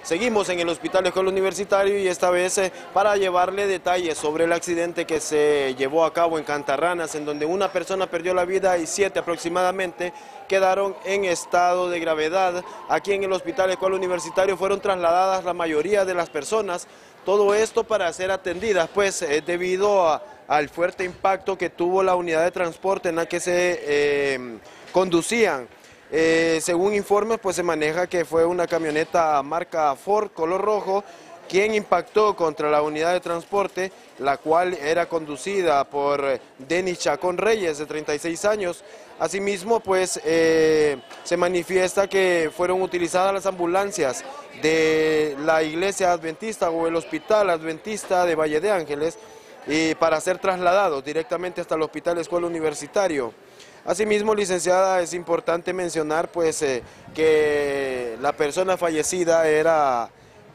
Seguimos en el Hospital Escuela Universitario y esta vez para llevarle detalles sobre el accidente que se llevó a cabo en Cantarranas, en donde una persona perdió la vida y 7 aproximadamente quedaron en estado de gravedad. Aquí en el Hospital Escuela Universitario fueron trasladadas la mayoría de las personas, todo esto para ser atendidas, pues debido al fuerte impacto que tuvo la unidad de transporte en la que se conducían. Según informes, pues se maneja que fue una camioneta marca Ford color rojo quien impactó contra la unidad de transporte, la cual era conducida por Denis Chacón Reyes, de 36 años. Asimismo, pues se manifiesta que fueron utilizadas las ambulancias de la iglesia adventista o el hospital adventista de Valle de Ángeles para ser trasladados directamente hasta el Hospital Escuela Universitario. Asimismo, licenciada, es importante mencionar pues que la persona fallecida era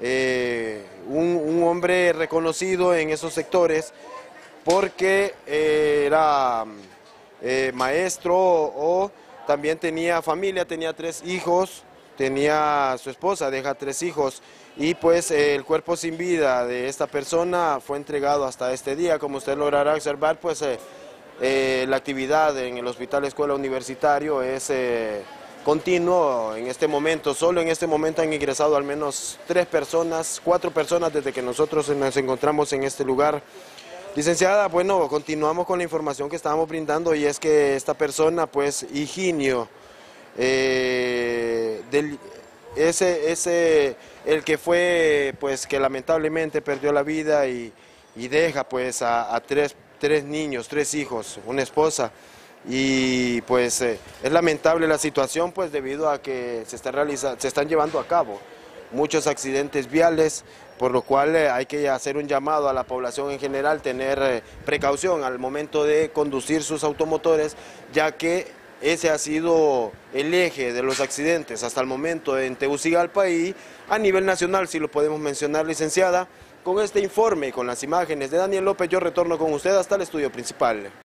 un hombre reconocido en esos sectores porque era maestro o también tenía familia, tenía 3 hijos, tenía su esposa, deja 3 hijos y pues el cuerpo sin vida de esta persona fue entregado hasta este día. Como usted logrará observar, pues la actividad en el Hospital Escuela Universitario es continuo en este momento. Solo en este momento han ingresado al menos 4 personas desde que nosotros nos encontramos en este lugar. Licenciada, bueno, continuamos con la información que estábamos brindando y es que esta persona, pues Higinio, el que fue, pues que lamentablemente perdió la vida y deja pues a 3 niños, 3 hijos, una esposa, y pues es lamentable la situación pues debido a que se están llevando a cabo muchos accidentes viales, por lo cual hay que hacer un llamado a la población en general, tener precaución al momento de conducir sus automotores, ya que ese ha sido el eje de los accidentes hasta el momento en Tegucigalpa y a nivel nacional, si lo podemos mencionar, licenciada. Con este informe y con las imágenes de Daniel López, yo retorno con usted hasta el estudio principal.